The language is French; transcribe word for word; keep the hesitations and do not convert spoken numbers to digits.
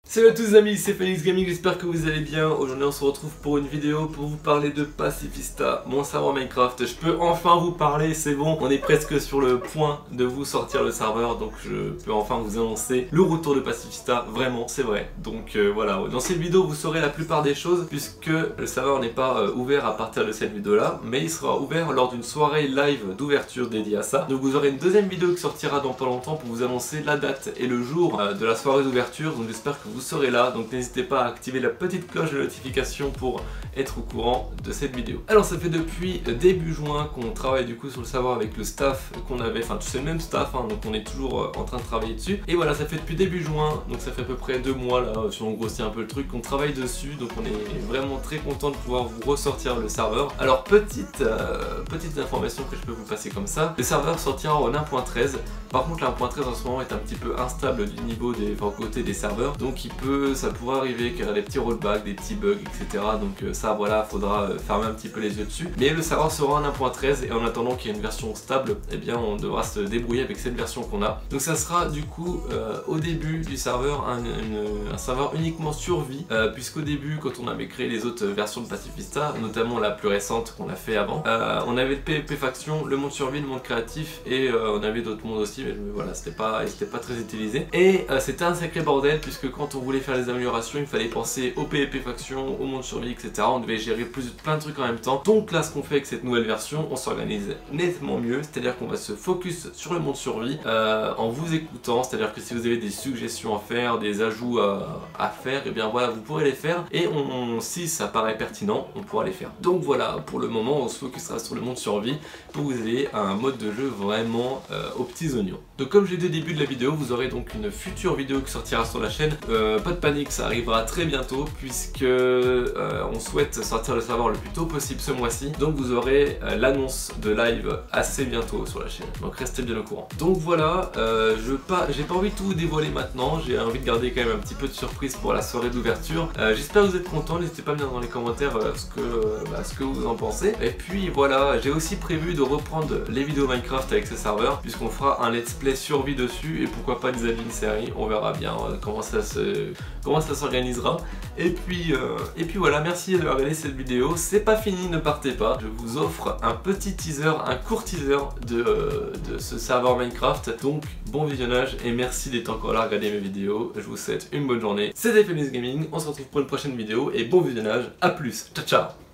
Salut à tous les amis, c'est Phoenix Gaming, j'espère que vous allez bien. Aujourd'hui on se retrouve pour une vidéo pour vous parler de Pacifista, mon serveur Minecraft. Je peux enfin vous parler, c'est bon, on est presque sur le point de vous sortir le serveur. Donc je peux enfin vous annoncer le retour de Pacifista, vraiment c'est vrai. Donc euh, voilà, dans cette vidéo vous saurez la plupart des choses, puisque le serveur n'est pas euh, ouvert à partir de cette vidéo là, mais il sera ouvert lors d'une soirée live d'ouverture dédiée à ça. Donc vous aurez une deuxième vidéo qui sortira dans pas longtemps pour vous annoncer la date et le jour euh, de la soirée d'ouverture. Donc j'espère que vous Vous serez là, donc n'hésitez pas à activer la petite cloche de notification pour être au courant de cette vidéo. Alors ça fait depuis début juin qu'on travaille du coup sur le serveur avec le staff qu'on avait, enfin c'est le même staff, hein, donc on est toujours en train de travailler dessus. Et voilà, ça fait depuis début juin, donc ça fait à peu près deux mois là, si on grossit un peu le truc, qu'on travaille dessus, donc on est vraiment très content de pouvoir vous ressortir le serveur. Alors petite, euh, petite information que je peux vous passer comme ça, le serveur sortira en un point treize. Par contre l'un point treize en ce moment est un petit peu instable du niveau des, enfin, côté des serveurs, donc il peut, ça pourrait arriver qu'il y ait des petits rollbacks, des petits bugs, et cetera. Donc euh, ça voilà, faudra euh, fermer un petit peu les yeux dessus. Mais le serveur sera en un point treize et en attendant qu'il y ait une version stable, eh bien on devra se débrouiller avec cette version qu'on a. Donc ça sera du coup euh, au début du serveur un, une, un serveur uniquement survie, euh, puisqu'au début quand on avait créé les autres versions de Pacifista, notamment la plus récente qu'on a fait avant, euh, on avait le PvP faction, le monde survie, le monde créatif et euh, on avait d'autres mondes aussi, mais voilà, c'était pas, c'était pas très utilisé. Et euh, c'était un sacré bordel, puisque quand on voulait faire les améliorations, il fallait penser au PvP faction, au monde survie, et cetera. On devait gérer plus, plein de trucs en même temps. Donc là, ce qu'on fait avec cette nouvelle version, on s'organise nettement mieux, c'est-à-dire qu'on va se focus sur le monde survie euh, en vous écoutant, c'est-à-dire que si vous avez des suggestions à faire, des ajouts à, à faire, et bien voilà, vous pourrez les faire, et on, si ça paraît pertinent, on pourra les faire. Donc voilà, pour le moment, on se focusera sur le monde survie pour que vous ayez un mode de jeu vraiment euh, aux petits oignons. Donc comme j'ai dit au début de la vidéo, vous aurez donc une future vidéo qui sortira sur la chaîne. Euh, pas de panique, ça arrivera très bientôt, puisque euh, on souhaite sortir le serveur le plus tôt possible ce mois-ci. Donc vous aurez euh, l'annonce de live assez bientôt sur la chaîne. Donc restez bien au courant. Donc voilà, euh, je pas, j'ai pas envie de tout vous dévoiler maintenant. J'ai envie de garder quand même un petit peu de surprise pour la soirée d'ouverture. Euh, J'espère que vous êtes contents. N'hésitez pas à me dire dans les commentaires euh, ce que, euh, bah, ce que vous en pensez. Et puis voilà, j'ai aussi prévu de reprendre les vidéos Minecraft avec ce serveur, puisqu'on fera un let's play survie dessus et pourquoi pas des avis une série. On verra bien euh, comment ça se comment ça s'organisera. Et puis euh, et puis voilà, merci d'avoir regardé cette vidéo. C'est pas fini, ne partez pas. Je vous offre un petit teaser, un court teaser de, euh, de ce serveur Minecraft. Donc bon visionnage et merci d'être encore là à regarder mes vidéos. Je vous souhaite une bonne journée. C'était Phoenix Gaming, on se retrouve pour une prochaine vidéo et bon visionnage. À plus, ciao ciao.